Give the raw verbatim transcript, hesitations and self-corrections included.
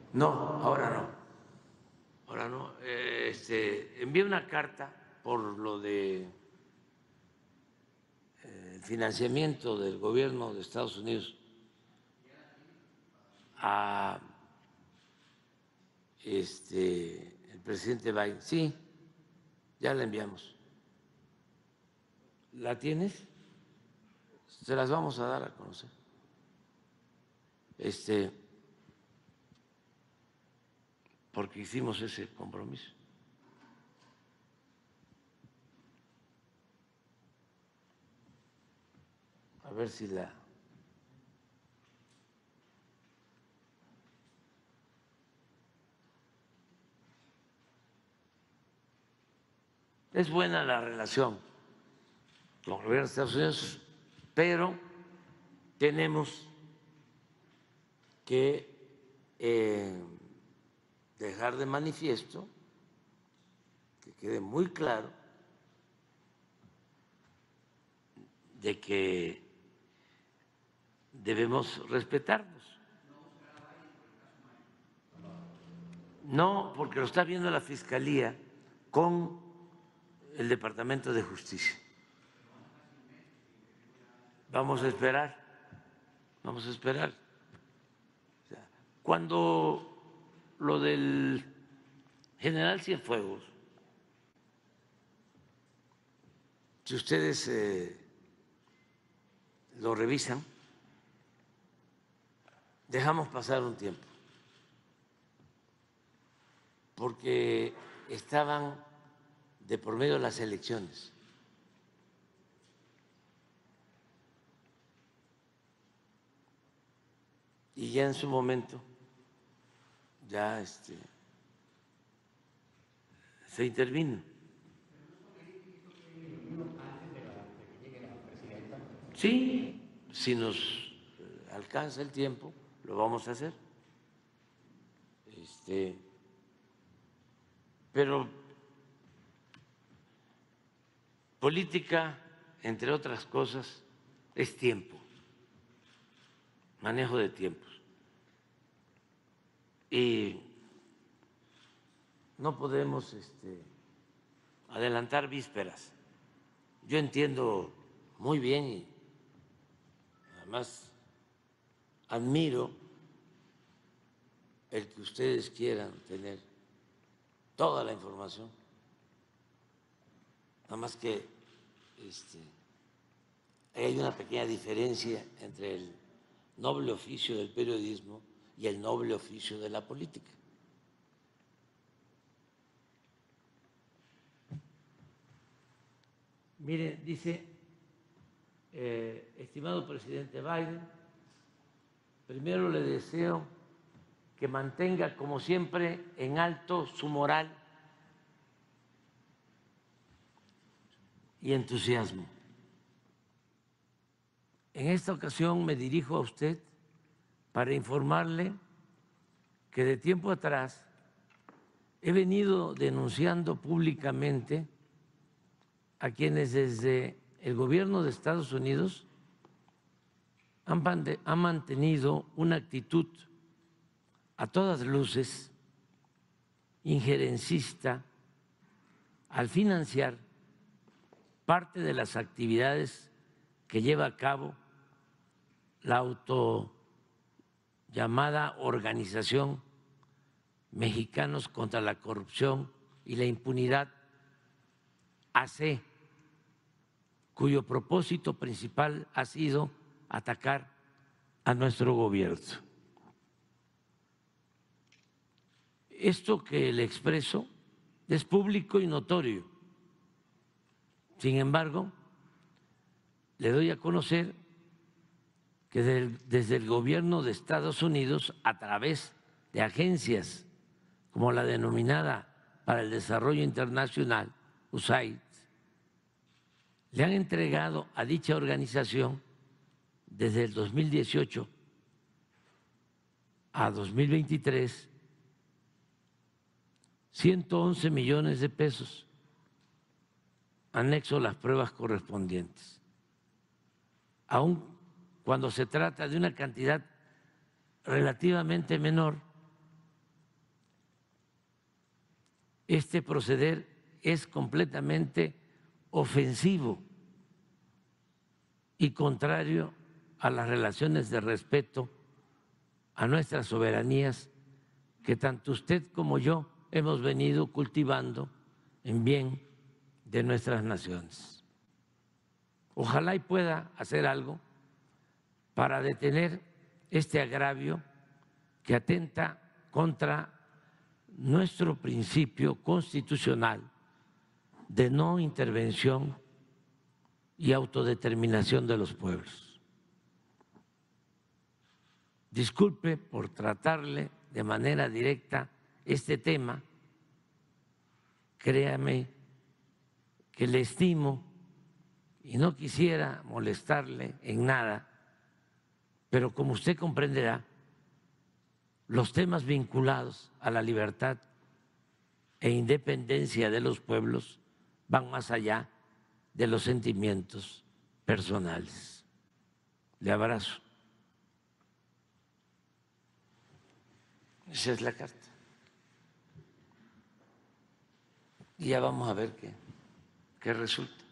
No, ahora no. Ahora no. Eh, Este, envié una carta por lo de eh, el financiamiento del gobierno de Estados Unidos a este, el presidente Biden. Sí, ya la enviamos. ¿La tienes? Se las vamos a dar a conocer. Este, porque hicimos ese compromiso. A ver si la... Es buena la relación con el gobierno de Estados Unidos, pero tenemos que eh, dejar de manifiesto, que quede muy claro, de que debemos respetarnos. No, porque lo está viendo la Fiscalía con el Departamento de Justicia. Vamos a esperar, vamos a esperar. Cuando lo del general Cienfuegos, si ustedes eh, lo revisan, dejamos pasar un tiempo, porque estaban de por medio de las elecciones. Y ya en su momento, ya este, se intervino. Sí, si nos alcanza el tiempo, lo vamos a hacer. Este, pero política, entre otras cosas, es tiempo, manejo de tiempos. Y no podemos este, adelantar vísperas. Yo entiendo muy bien y además admiro el que ustedes quieran tener toda la información, nada más que este, hay una pequeña diferencia entre el noble oficio del periodismo y el noble oficio de la política. Mire, dice, eh, estimado presidente Biden, primero le deseo que mantenga como siempre en alto su moral y entusiasmo. En esta ocasión me dirijo a usted para informarle que de tiempo atrás he venido denunciando públicamente a quienes desde el gobierno de Estados Unidos han, han mantenido una actitud a todas luces injerencista al financiar parte de las actividades que lleva a cabo la auto llamada Organización Mexicanos contra la Corrupción y la Impunidad, A C, cuyo propósito principal ha sido atacar a nuestro gobierno. Esto que le expreso es público y notorio. Sin embargo, le doy a conocer que desde el gobierno de Estados Unidos, a través de agencias como la denominada para el Desarrollo Internacional, U S A I D, le han entregado a dicha organización desde el dos mil dieciocho a dos mil veintitrés ciento once millones de pesos, anexo las pruebas correspondientes. Aún cuando se trata de una cantidad relativamente menor, este proceder es completamente ofensivo y contrario a las relaciones de respeto a nuestras soberanías que tanto usted como yo hemos venido cultivando en bien de nuestras naciones. Ojalá y pueda hacer algo para detener este agravio que atenta contra nuestro principio constitucional de no intervención y autodeterminación de los pueblos. Disculpe por tratarle de manera directa este tema, créame que le estimo y no quisiera molestarle en nada, pero como usted comprenderá, los temas vinculados a la libertad e independencia de los pueblos van más allá de los sentimientos personales. Le abrazo. Esa es la carta. Y ya vamos a ver qué, qué resulta.